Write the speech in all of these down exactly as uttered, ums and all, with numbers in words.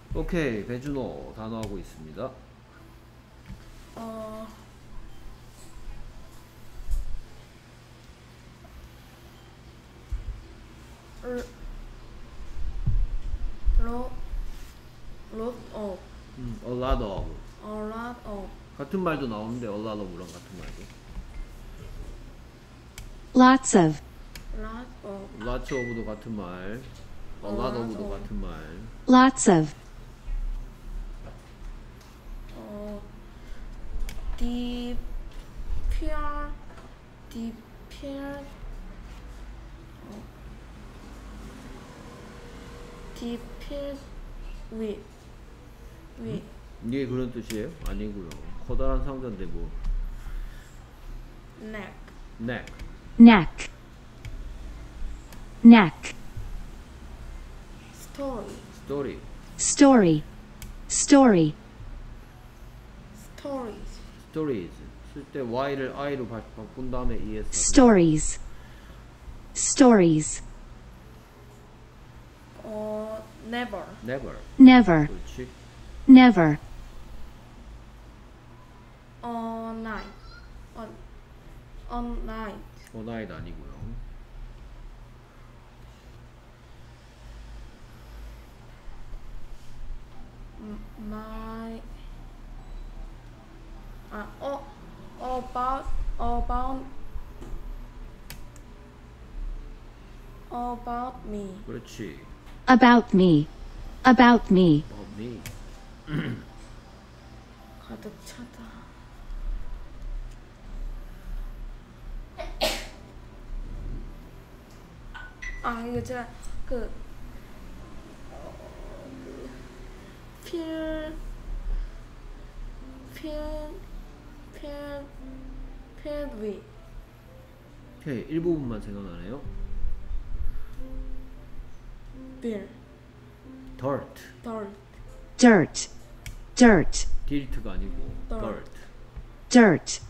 오케이, 배준호 단어하고 있습니다. 어, 로, 로, lot of, 음, a lot of. a lot of, 같은 말도 나오는데 a lot of랑 같은 말도. lots of, lot of, lots of도 같은 말, a lot of도 같은 말. lots of, 어, the peer, the peer, 어, the peer with, with, 이게 그런 뜻이에요? 아니고요. 커다란 상자인데 뭐. neck, neck. neck, neck, story, story. story, story, stories, stories. 쓸 때 y를 i로 바, 바꾼 다음에 es. stories, stories, 어, never, never. never, 그렇지. never, all night, on, all night, all night 아니고요. my, 아, 어, about, about, about me, 그렇지. about me, about me, about me. 가득 차다. 아, 이거 제가 그, 어, 그, 필, 필, 필, 필 위, 오케이, 일부분만 생각나네요. 빌, dirt. 덜, dirt, dirt, dirt가 아니고 dirt. dirt. dirt,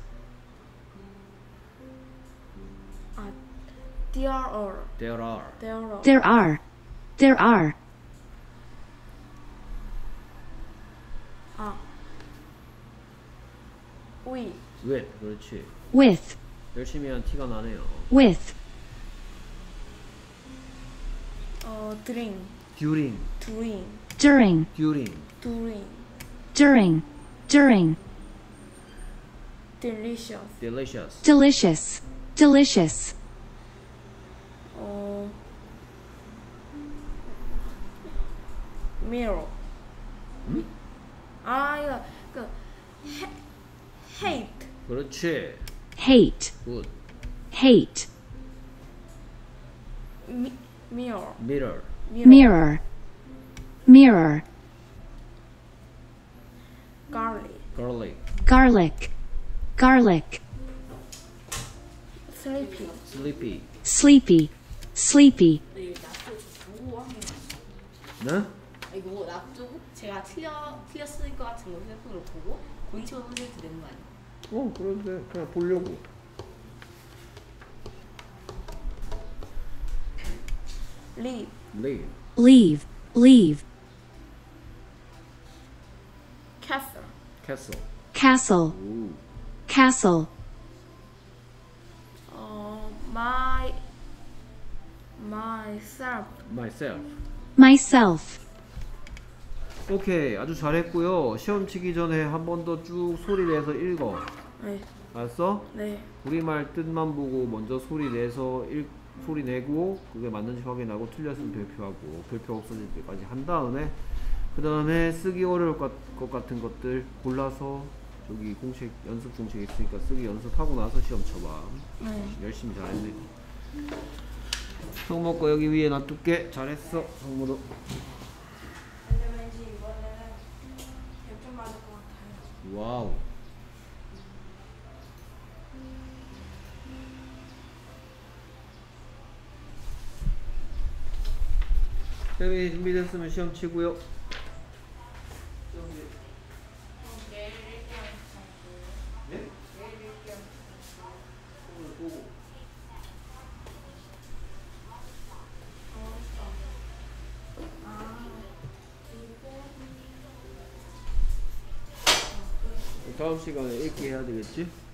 아, there are, there are. there are, there are, there are, 아, we, with. 그렇지. with, 열심히 한 티가 나네요. with, 어, drink, during. drink, during, during. drink, during, during, delicious, delicious. delicious, delicious, 어, mirror. 음? 아, 이거 그 해, hate, 그렇지. hate, good. hate, 미, mirror, mirror. mirror, mirror, garlic, garlic. garlic, garlic, sleepy, sleepy. sleepy, sleepy, 네? 이거 납도 제가 틀려 틀렸을 것 같은 걸 휴대폰으로 보고 본체로 선생님도 되는 거 아니에요? 어, 그런데 그냥 보려고. leave, leave. leave, leave, castle, castle. castle, 오. castle, 어, my, myself, myself. myself, 오케이, 아주 잘했고요. 시험 치기 전에 한 번 더 쭉 소리 내서 읽어. 네, 알았어? 네, 우리말 뜻만 보고 먼저 소리 내서 읽, 소리 내고 그게 맞는지 확인하고 틀렸으면 발표하고 발표 없어질 때까지 한 다음에 그 다음에 쓰기 어려울 것, 것 같은 것들 골라서 저기 공책 연습 공책 있으니까 쓰기 연습하고 나서 시험 쳐봐. 네. 열심히 잘했네. 성모 거 여기 위에 놔둘게. 잘했어 성모도. 근데 왠지 이번에는 백 점 맞을 것 같아요. 와우. 쌤이 준비됐으면 시험 치고요. 네? 오늘 보고. 아, 이거 다음 시간에 읽기 해야 되겠지?